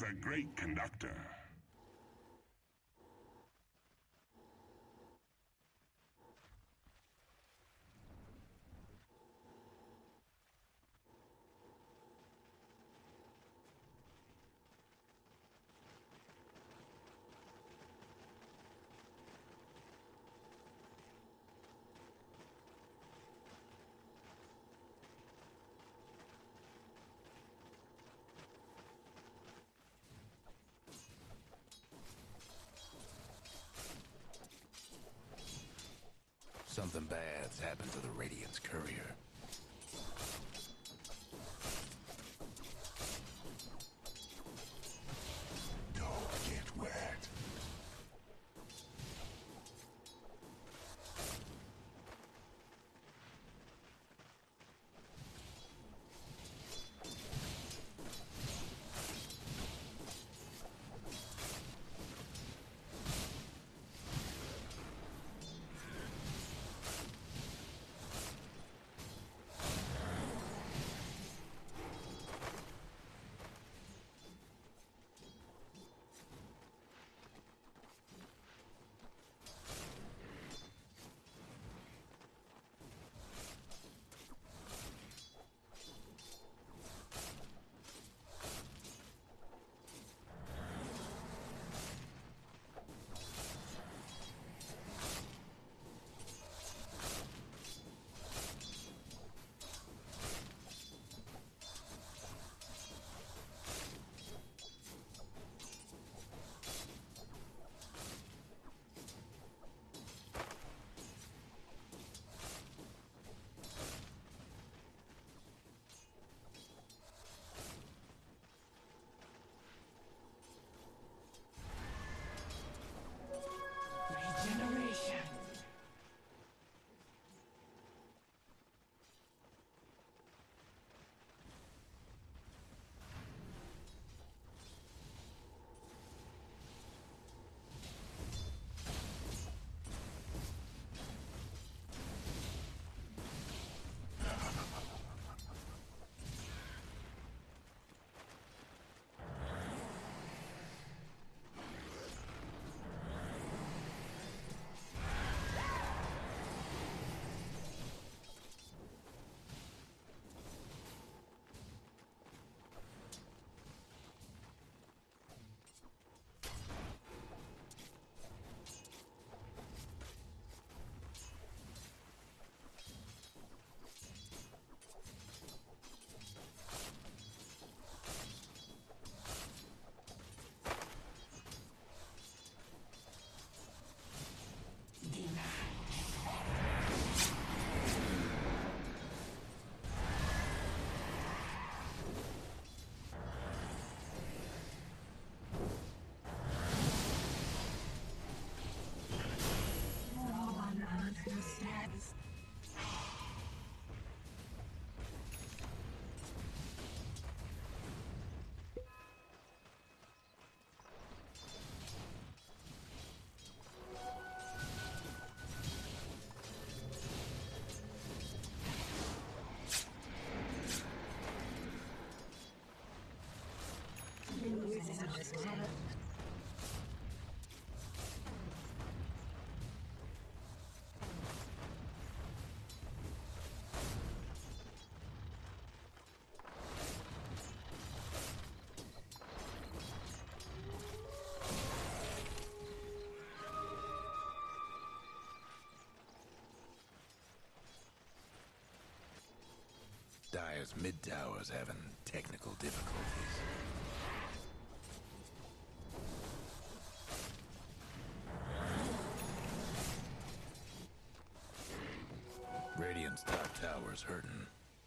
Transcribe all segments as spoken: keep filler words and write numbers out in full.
a great conductor. Something bad's happened to the Radiance courier. Don't get wet. Regeneration. Dire's mid-tower's having technical difficulties. Radiant's top tower's hurting.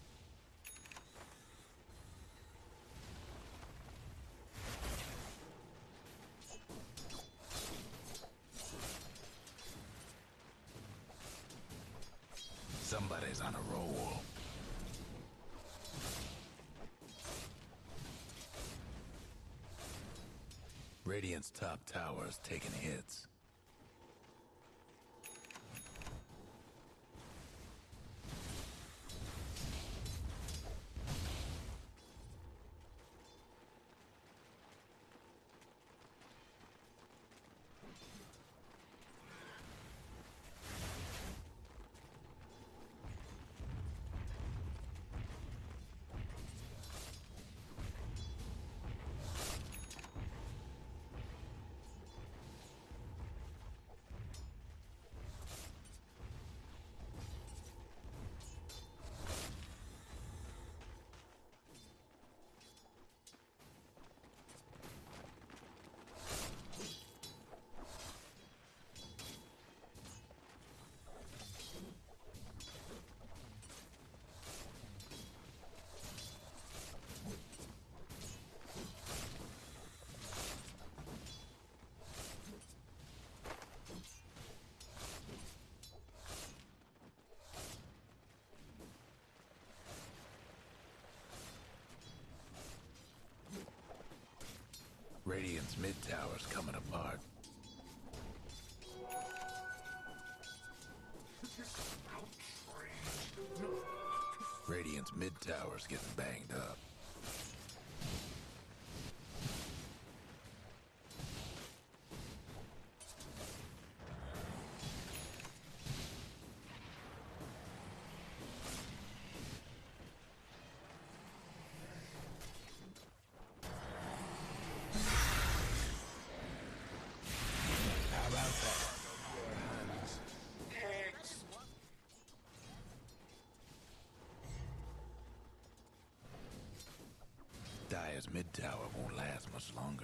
Somebody's on a roll. Radiant's top tower's taking hits. Radiant's mid tower's coming apart. Radiant's mid tower's getting banged up. Dire's mid tower won't last much longer.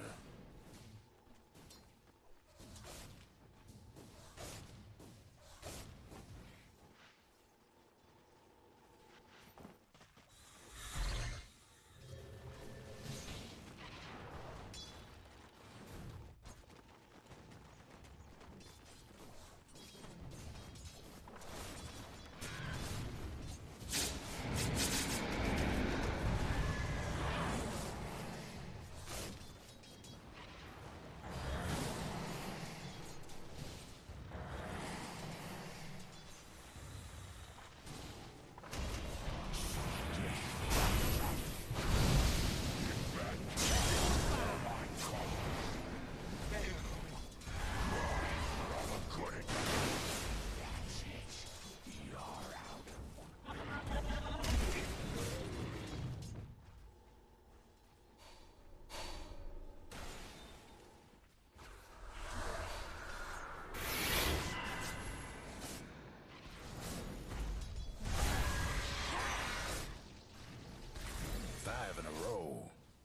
Five in a row.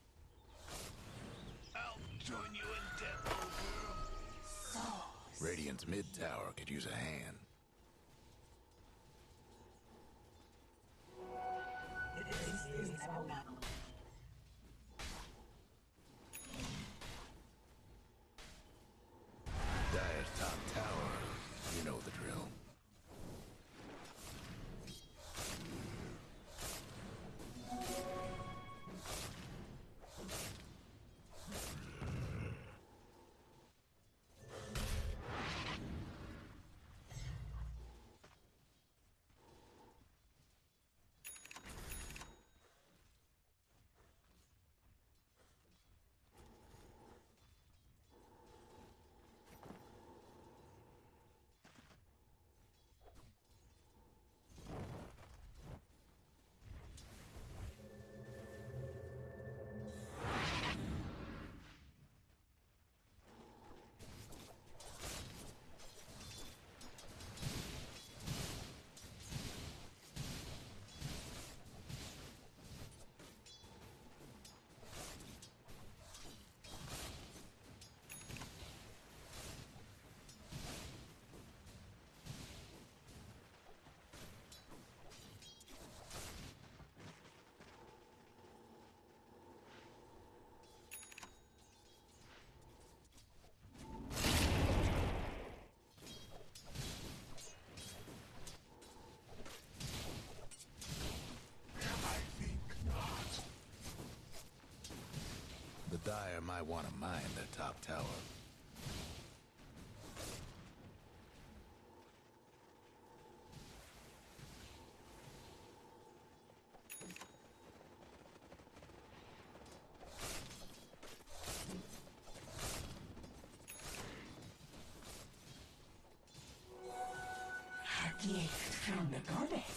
I'll join you in death, old girl. Radiant's mid tower could use a hand. Dire's top tower, you know the drill. Dire might want to mine their top tower. A gift from the goddess.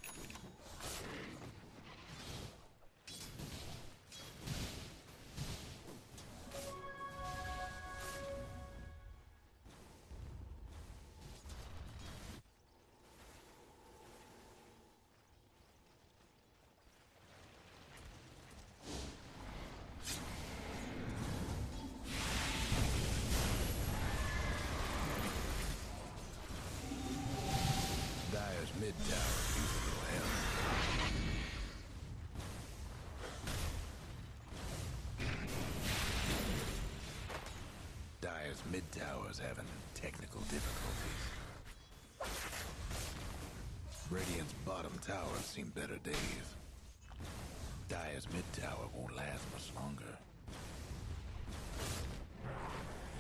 Mid tower needs a little help. Dire's mid tower's having technical difficulties. Radiant's bottom tower's seen better days. Dire's mid tower won't last much longer.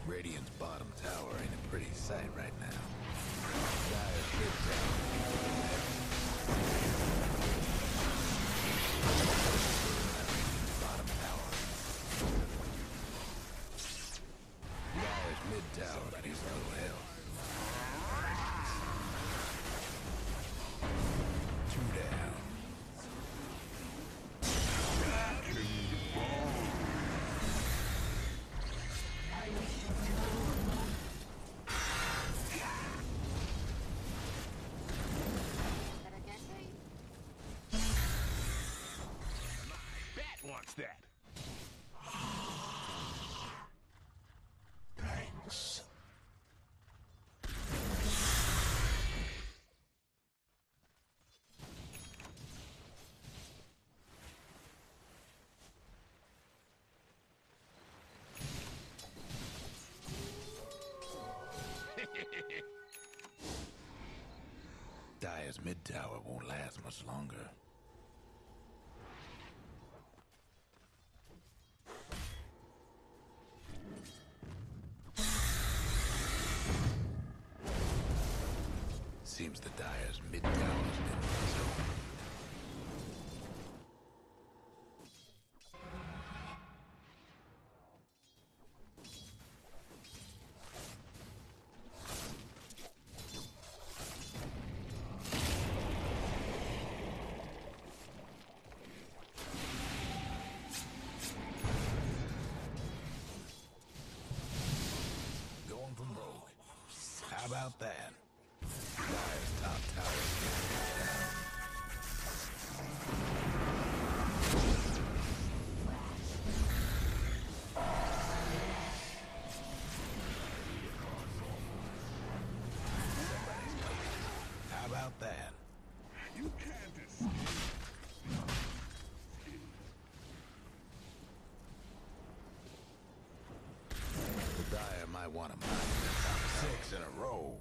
Radiant's bottom tower ain't a pretty sight right now. Dire's mid tower. Bottom tower. Dire's mid tower needs a little help. Two down. Wants that. Thanks. Dire's mid tower won't last much longer. Seems the Dire's mid tower has been zoned. Going from rogue. How about that? Dire's top tower is getting down. Somebody's coming. How about that? You can't escape. The Dire might want to mine the top six in a row.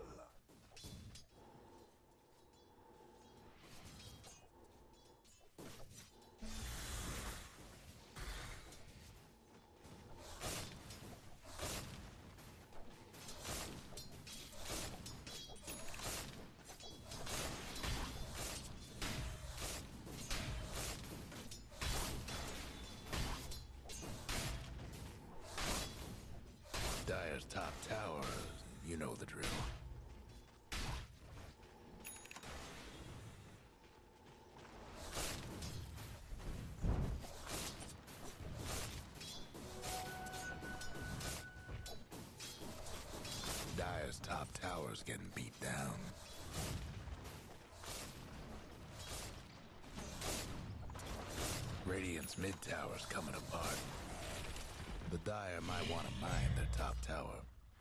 Dire's top tower, you know the drill. Dire's top tower's getting beat down. Radiant's mid tower's coming apart. The Dire might want to mine their top tower.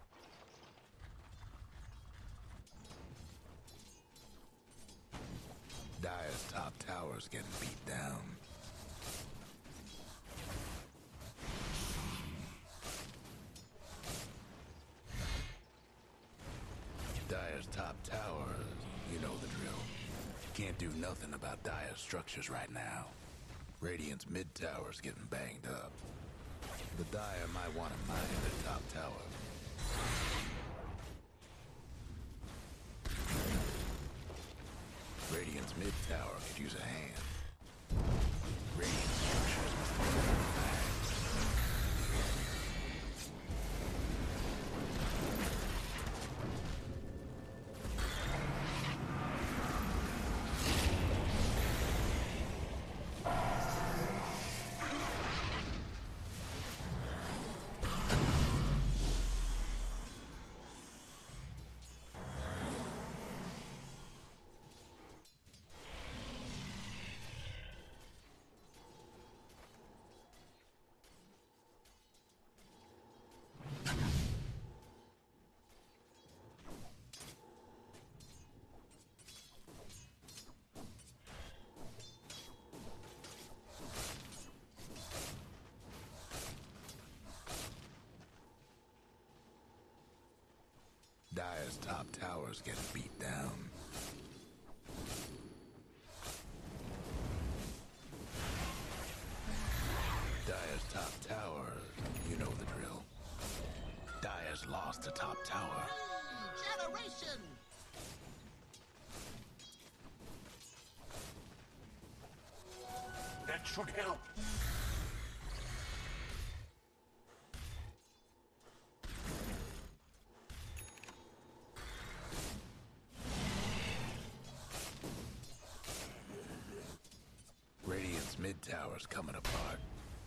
Dire's top tower's getting beat down. Dire's top tower, you know the drill. Can't do nothing about Dire's structures right now. Radiant's mid tower's getting banged up. The Dire might want to mine their top tower. Radiant's mid tower could use a hand. Radiant structures must be fortified. Dire's top tower's getting beat down. Dire's top tower, you know the drill. lost a top tower. Generation! That should help. Radiant's mid tower's coming apart.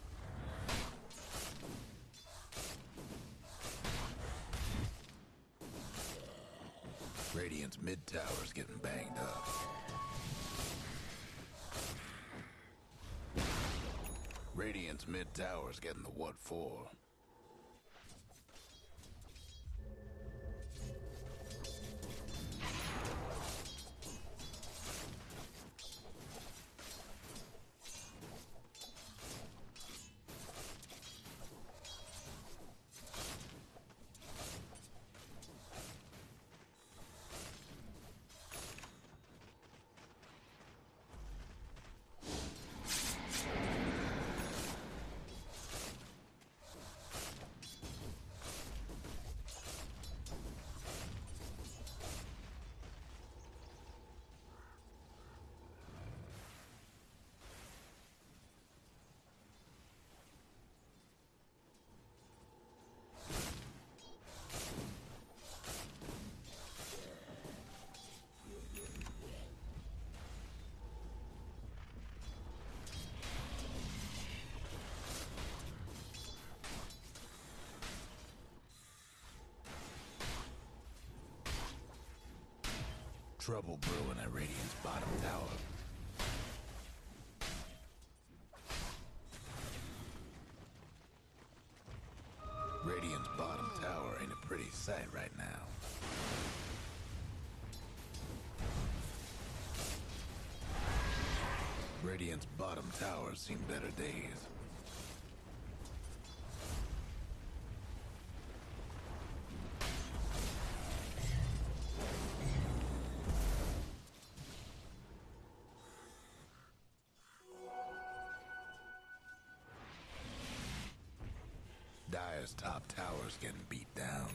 Radiant's mid tower's getting banged up. Radiant's mid tower's getting the what for. Trouble brewing at Radiant's bottom tower. Radiant's bottom tower ain't a pretty sight right now. Radiant's bottom tower's seen better days. Dire's top tower's getting beat down.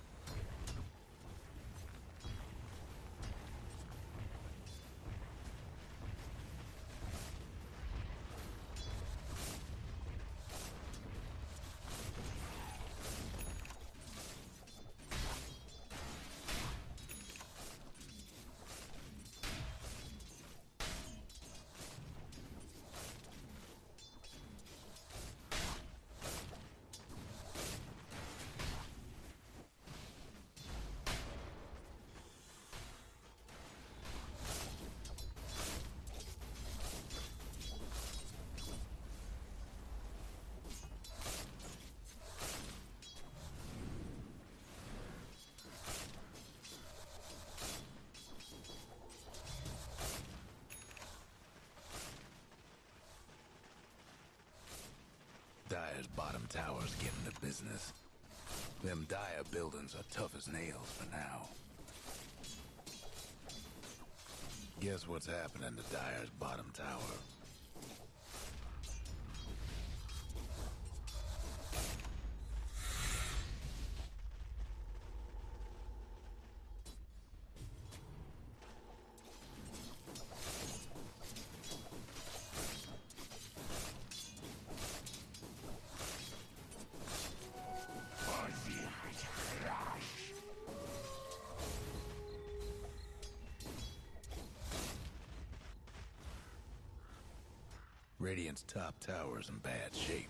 Dire's bottom tower's getting the business. Them Dire buildings are tough as nails for now. Guess what's happening to Dire's bottom tower? Radiant's top tower's in bad shape.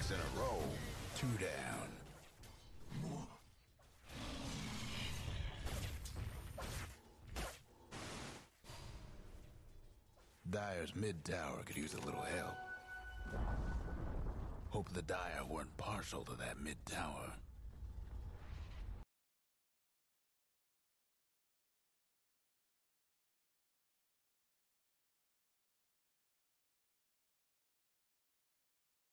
six in a row. Two down. Dire's mid tower could use a little help. Hope the Dire weren't partial to that mid tower.